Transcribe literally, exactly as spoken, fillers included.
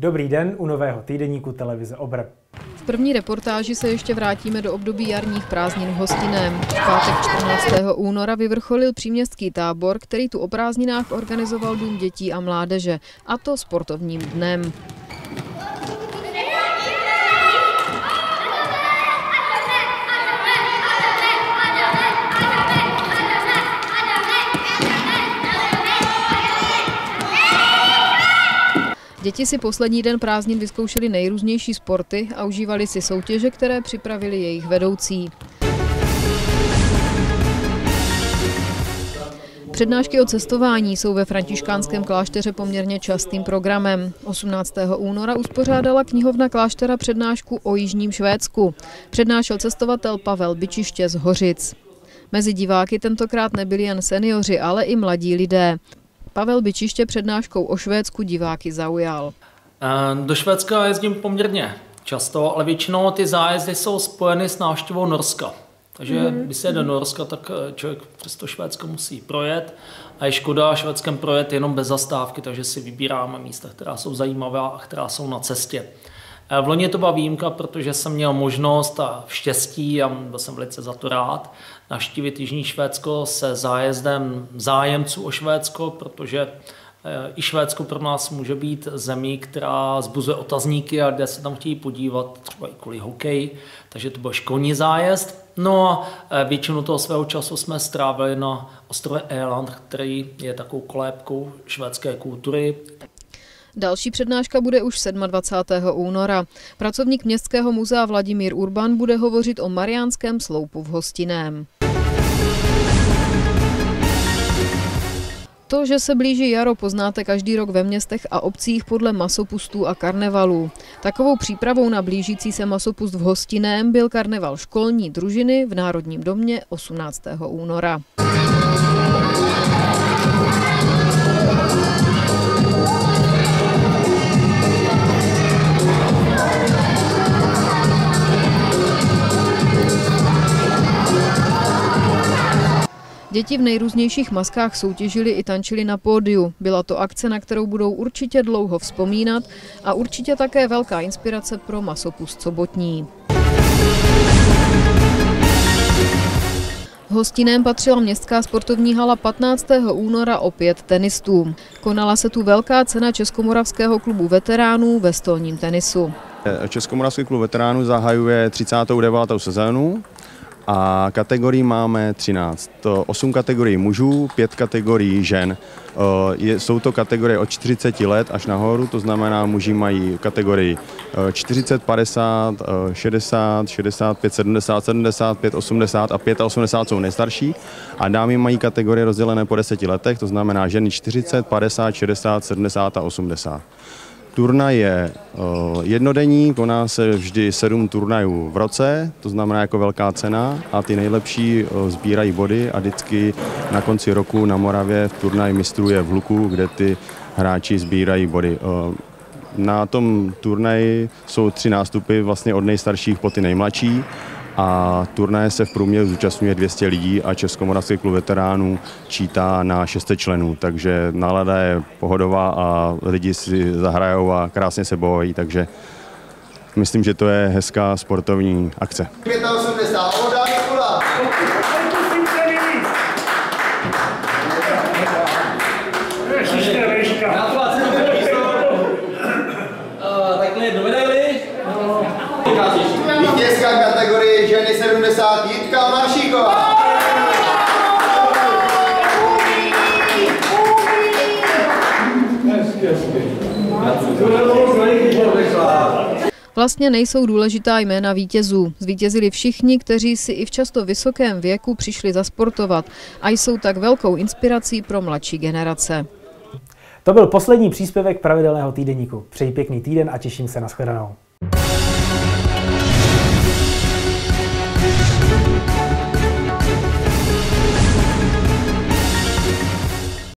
Dobrý den u nového týdeníku televize Obr. V první reportáži se ještě vrátíme do období jarních prázdnin v Hostinném. V pátek čtrnáctého února vyvrcholil příměstský tábor, který tu o prázdninách organizoval Dům dětí a mládeže, a to sportovním dnem. Děti si poslední den prázdnin vyzkoušeli nejrůznější sporty a užívali si soutěže, které připravili jejich vedoucí. Přednášky o cestování jsou ve františkánském klášteře poměrně častým programem. osmnáctého února uspořádala knihovna kláštera přednášku o jižním Švédsku. Přednášel cestovatel Pavel Byčiště z Hořic. Mezi diváky tentokrát nebyli jen seniori, ale i mladí lidé. Pavel Byčiště přednáškou o Švédsku diváky zaujal. Do Švédska jezdím poměrně často, ale většinou ty zájezdy jsou spojeny s návštěvou Norska. Takže mm. když se jde do Norska, tak člověk přes to Švédsko musí projet. A je škoda švédském projet jenom bez zastávky, takže si vybíráme místa, která jsou zajímavá a která jsou na cestě. V loni to byla výjimka, protože jsem měl možnost a štěstí, a byl jsem velice za to rád, navštívit Jižní Švédsko se zájezdem zájemců o Švédsko, protože i Švédsko pro nás může být zemí, která vzbuzuje otazníky a kde se tam chtějí podívat, třeba i kvůli hokeji, takže to byl školní zájezd. No a většinu toho svého času jsme strávili na ostrově Öland, který je takovou kolébkou švédské kultury. Další přednáška bude už dvacátého sedmého února. Pracovník Městského muzea Vladimír Urban bude hovořit o Mariánském sloupu v Hostinném. To, že se blíží jaro, poznáte každý rok ve městech a obcích podle masopustů a karnevalů. Takovou přípravou na blížící se masopust v Hostinném byl karneval školní družiny v Národním domě osmnáctého února. Děti v nejrůznějších maskách soutěžili i tančili na pódiu. Byla to akce, na kterou budou určitě dlouho vzpomínat a určitě také velká inspirace pro masopust sobotní. V Hostinném patřila městská sportovní hala patnáctého února opět tenistům. Konala se tu velká cena Českomoravského klubu veteránů ve stolním tenisu. Českomoravský klub veteránů zahajuje třicátou devátou sezónu. A kategorii máme třináct. To osm kategorií mužů, pět kategorií žen. Jsou to kategorie od čtyřiceti let až nahoru, to znamená, muži mají kategorii čtyřicet, padesát, šedesát, šedesát pět, sedmdesát, sedmdesát pět, osmdesát a osmdesát pět jsou nejstarší. A dámy mají kategorie rozdělené po deseti letech, to znamená ženy čtyřicet, padesát, šedesát, sedmdesát a osmdesát. Turnaj je jednodenní, koná se vždy sedm turnajů v roce, to znamená jako velká cena, a ty nejlepší sbírají body a vždycky na konci roku na Moravě v turnaj mistrů je v Luku, kde ty hráči sbírají body. Na tom turnaji jsou tři nástupy vlastně od nejstarších po ty nejmladší. A turnaje se v průměru zúčastňuje dvě stě lidí a Českomoravský klub veteránů čítá na šest set členů, takže nálada je pohodová a lidi si zahrajou a krásně se bojí, takže myslím, že to je hezká sportovní akce. osmdesát Takhle jednu medaili. Vítězka kategorie ženy sedmdesát Jitka Maršíková. Vlastně nejsou důležitá jména vítězů. Zvítězili všichni, kteří si i v často vysokém věku přišli zasportovat a jsou tak velkou inspirací pro mladší generace. To byl poslední příspěvek pravidelného týdeníku. Přeji pěkný týden a těším se na shledanou.